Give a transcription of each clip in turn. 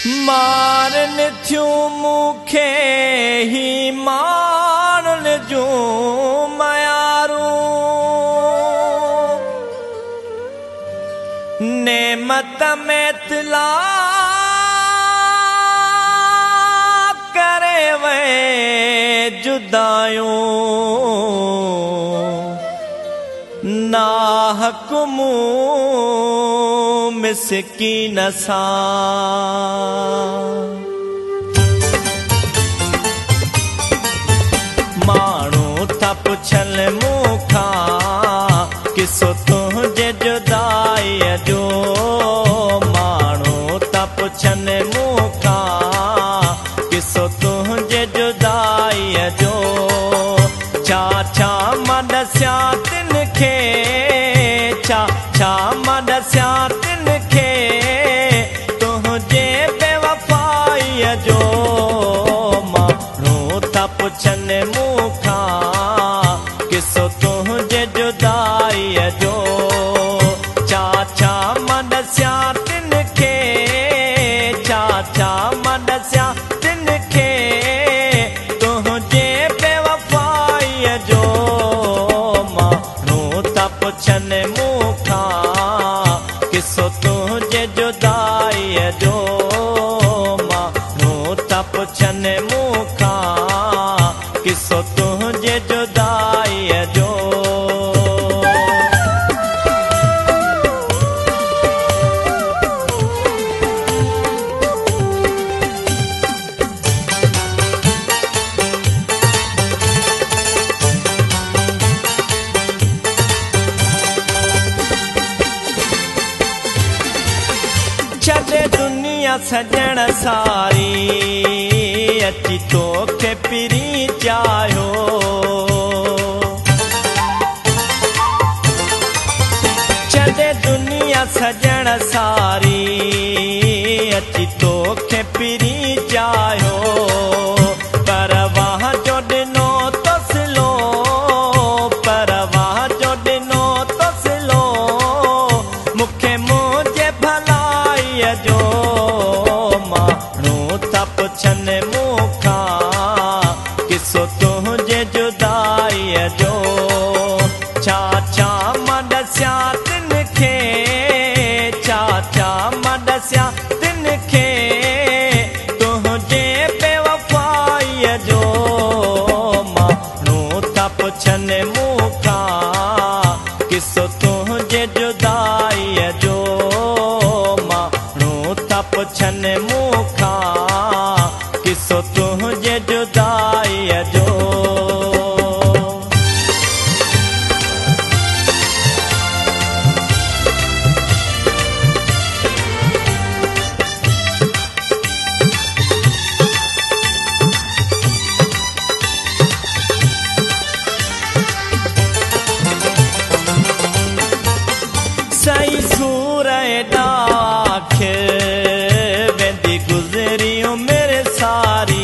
मारन थियूं मूंखे ही माण्हुन जूं मयारूं नेमत में तिला करे वे जुदायूं ना हकुमू मिसकीन सां माण्हू था पुछल मूंखां किसो तुंहिंजे जुदाईअ जो माण्हू था पुछन मूंखां किसो तुंहिंजे जुदाईअ जो छा छा मां ॾसियां तिन खे छा छा मां ॾसियां तिन खे तुंहिंजे बेवफ़ाईअ जो माण्हू था पुछन मूंखां किसो तुंहिंजे जुदाईअ जो छा छा मां ॾसियां तिन खे छा छा मां ॾसियां तिन खे तुंहिंजे बेवफ़ाईअ जो माण्हू था पुछन मूंखां किसो तुंहिंजे जुदाईअ जो माण्हू था पुछन मूंखां किसो तुंहिंजे जुदाईअ जो छॾे दुनिया सजण सारी अची तोखे पिरी चाहियो छॾे दुनिया सजण सारी अची तोखे पिरी चाहियो परवाह जो ॾिनो तसलो परवाह जो ॾिनो तसलो मूंखे मुंहिंजे भलाईअ जो माण्हू था पुछन मूंखां किसो तुंहिंजे जुदाईअ जो छा छा मां ॾसियां तिन खे छा छा मां ॾसियां तिन खे तुंहिंजे बेवफ़ाईअ जो माण्हू था पुछन मूंखां किसो तुंहिंजे जुदाईअ जो माण्हू था पुछन मूंखां किसो तुंहिंजे जुदाईअ जो सही सूर डाखिर वेंदी गुज़रियूं मेरे सारी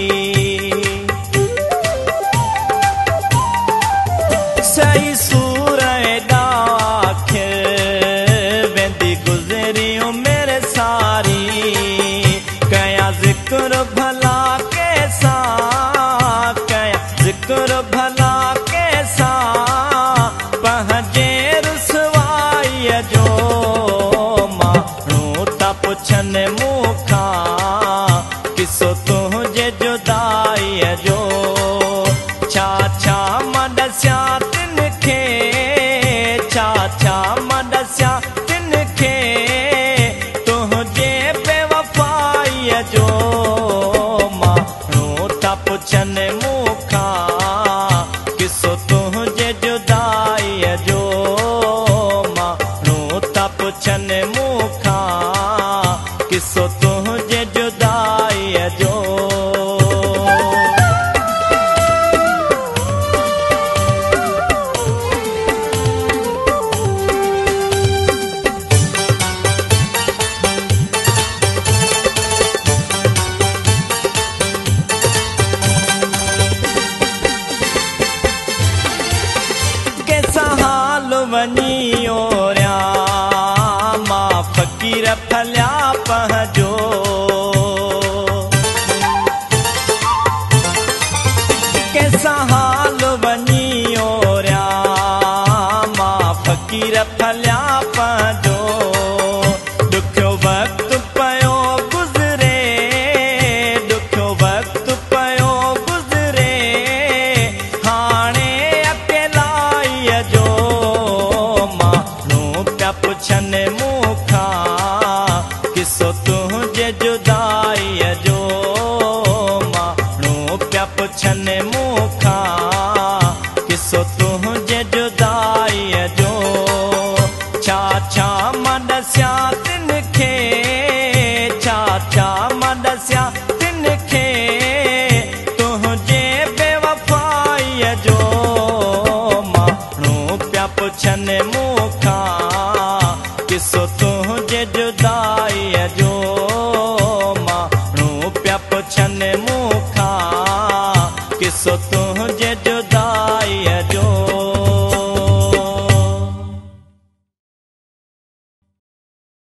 सही सूर डाखिर वेंदी गुज़रियूं मेरे सारी कया ज़िक्र भला कैसा कया ज़िक्र भला कैसा पंहिंजे रुसवाईअ जो माण्हू था पुछन मूंखां किसो तुंहिंजे जुदाईअ जो छा छा मां ॾसियां तिन खे छा छा मां ॾसियां तिन खे तुंहिंजे बेवफ़ाईअ जो माण्हू था पुछन मूंखां किसो तुंहिंजे जुदाईअ जो माण्हू था पुछन मूंखां किसो तुंहिंजे जुदाईअ जो कैसा हाल वञी ओरिया सल्याप जो ॾुखियो वक़्तु पियो गुज़रे ॾुखियो वक़्तु पियो गुज़रे हाणे अकेलाईअ जो माण्हू पिया पुछनि मूंखां किसो तुंहिंजे जुदाईअ जो माण्हू पिया पुछनि मूंखां किसो तुंहिंजे जुदाईअ जो छा छा मां ॾसियां तिन खे छा छा मां ॾसियां तिन खे तुंहिंजे बेवफ़ाईअ जो माण्हू पिया पुछनि मूंखां किसो तुंहिंजे जुदाईअ जो माण्हू पिया पुछनि मूंखां किसो तुंहिंजे